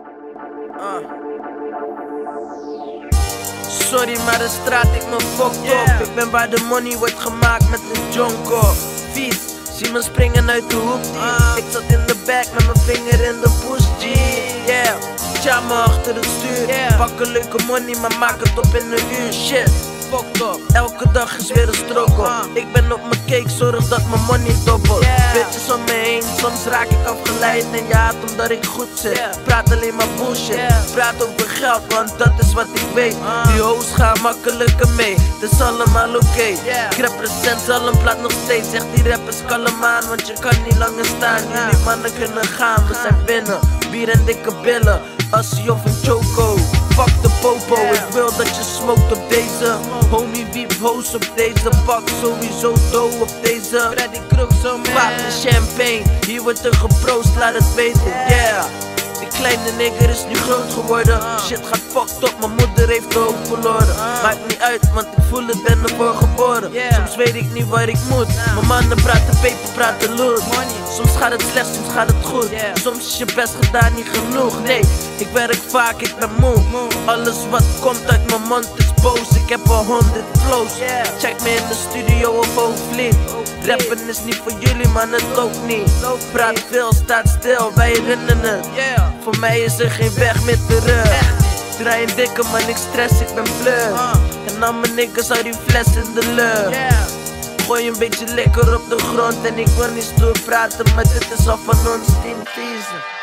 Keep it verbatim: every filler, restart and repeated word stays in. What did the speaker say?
Uh. Sorry, maar de straat ik me fucked yeah. up. Ik ben waar de money wordt gemaakt met een jonko. Vies, zie me springen uit de hoek. uh. Ik zat in de back met mijn vinger in de push G. Yeah, tja me achter het stuur. yeah. Pak een leuke money, maar maak het op in een uur. Shit, fucked up. Elke dag is weer een struggle. uh. Ik ben op mijn cake, zorg dat mijn money dobbelt. yeah. Bitches om me heen, soms raak ik afgeleid. En je haat omdat ik goed zit. yeah. Praat alleen maar bullshit. yeah. Praat over geld, want dat is wat ik weet. uh. Die hoes gaan makkelijker mee, het is allemaal oké. okay. yeah. Ik represent zal een plaat nog steeds. Zeg die rappers kalm aan, want je kan niet langer staan. yeah. Jullie mannen kunnen gaan, we zijn binnen. Bier en dikke billen, Assie of een choco. Fuck de popo, yeah. Ik wil dat je smoked op deze. Homie wiep hoes op deze. Pak sowieso dough op deze. Freddy Crooks zo man. Paap de champagne, hier wordt er geproost, laat het weten, yeah. Die kleine nigger is nu groot geworden. Shit gaat fucked up, mijn moeder heeft de hoop verloren. Maakt niet uit, want ik voel het, ben ervoor geboren. Soms weet ik niet waar ik moet. Mijn mannen praten paper, praten loot. Soms gaat het slecht, soms gaat het goed. Soms is je best gedaan niet genoeg. Nee, ik werk vaak, ik ben moe. Alles wat komt uit mijn mond is boos. Ik heb al honderd flows. Check me in de studio of overvlieg. Rappen is niet voor jullie, man, het ook niet. Praat veel, staat stil, wij rennen het. Voor mij is er geen weg meer terug. Draai een dikke man, ik stress, ik ben blur. En al mijn niggas hou die fles in de lucht. Gooi een beetje lekker op de grond en ik wil niet stoer praten, maar dit is al van ons team Teaser.